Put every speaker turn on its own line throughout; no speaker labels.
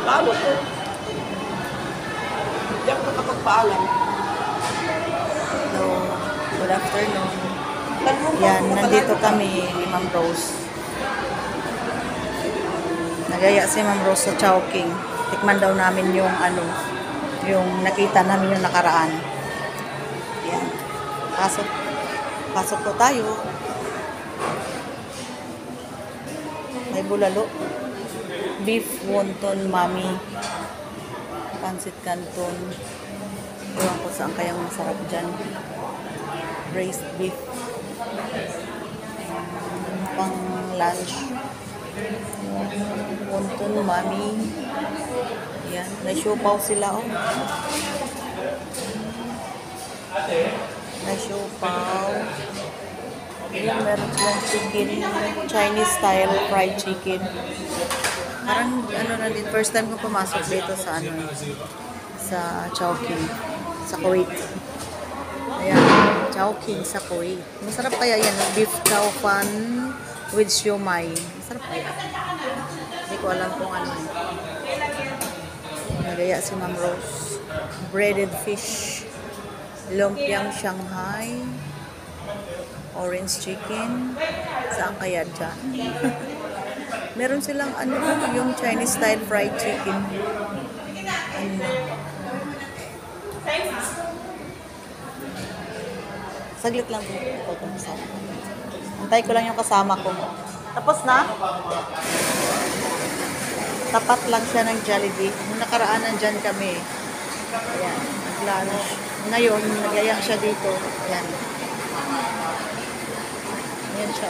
Paano to? Hindi ako nakapagpaalam.
Hello, good afternoon.
Tanong ko
Yan,
kung
nandito
talaga-
kami ni Ma'am Rose. Nagaya si Ma'am Rose sa Chowking. Tikman daw namin yung yung nakita namin yung nakaraan. Yan. Pasok. Pasok po tayo. May bulalo. Beef wonton mami. Pansit canton. Ewan ko saan kayang masarap dyan. Braised beef. Pang lunch. Wonton mami. Yan. Nai-siopaw sila oh. Nai-siopaw. Yan, meron silang chicken. Chinese style fried chicken. Parang ano na din. First time ko pumasok dito sa sa Chowking. Sa Kuwait. Ayan. Chowking sa Kuwait. Masarap kaya yan. Beef chow fan with siomai. Masarap kaya. Hindi ko alam kung ano eh. Nagaya si Ma'am Rose. Breaded fish. Lumpiang Shanghai. Orange chicken. Saan kaya dyan? Meron silang yung Chinese style fried chicken. Saglit lang po ito kasama. Antay ko lang yung kasama ko. Tapos na? Tapat lang siya ng Jollibee. Nung nakaraan nandyan kami. Ayan, nag-lunch. Ngayon, nag-ayak siya dito. Ayan. Ayan siya.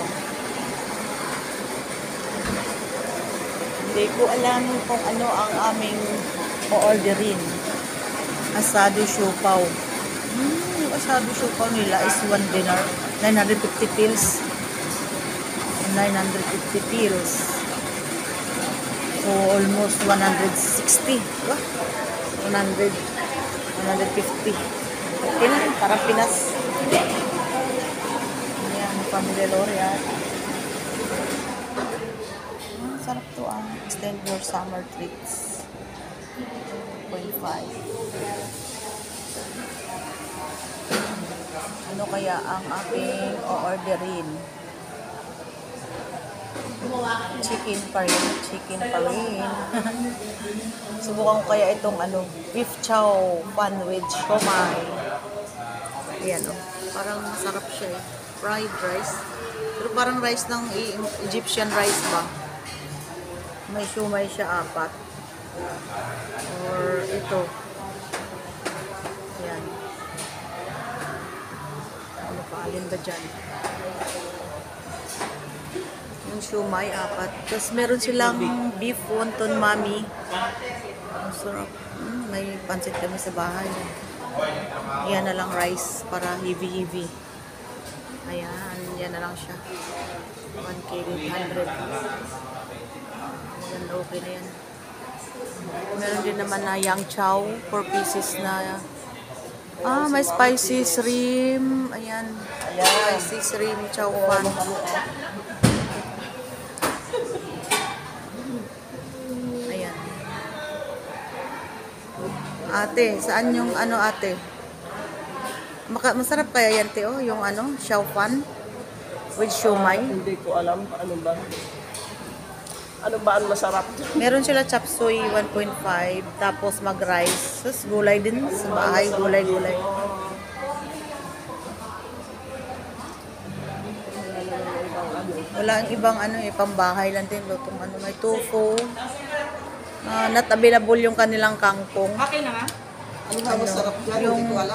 Hindi ko alam kung ano ang aming o-orderin. Asado siopaw. Yung asado siopaw nila is 1 dinar. 950 pills. 950 pills. So, almost 160. 150. Okay lang, parang Pinas. Ayan, Family L'Oreal. Sarap to ah. Extend your summer treats. 0.5. Ano kaya ang aking o-orderin? Chicken pa rin. Chicken pa rin. Subukan ko kaya itong beef chow pan with siomai. Ayan o. Parang masarap siya eh. Fried rice. Pero parang rice ng Egyptian rice ba? May siomai siya 4. Or ito. Ayan. Ano pa? Alin ba dyan? Yung siomai 4. Tapos meron silang beef wonton mami. Ang sarap. May pansit kami sa bahay. Yan na lang rice para heavy. Ayan. Yan na lang siya. 1 kg 100. Maganda, okay na yan. Meron din naman na yang chow. 4 pieces na. May spicy shrimp. Ayan. Spicy shrimp chow pan. Ayan. Ate, saan yung ate? Masarap kaya yan, te, oh, yung chow pan with siomai.
Hindi ko alam ano ba. Ano ba ang masarap?
Meron sila chop suey 1.5, tapos mag-rice. Tapos gulay din sa bahay, gulay. Wala ang ibang pambahay lang din. Lutong may tofu. Not available yung kanilang kangkong.
Okay na nga? Ano ba masarap dyan? Hindi ko alam.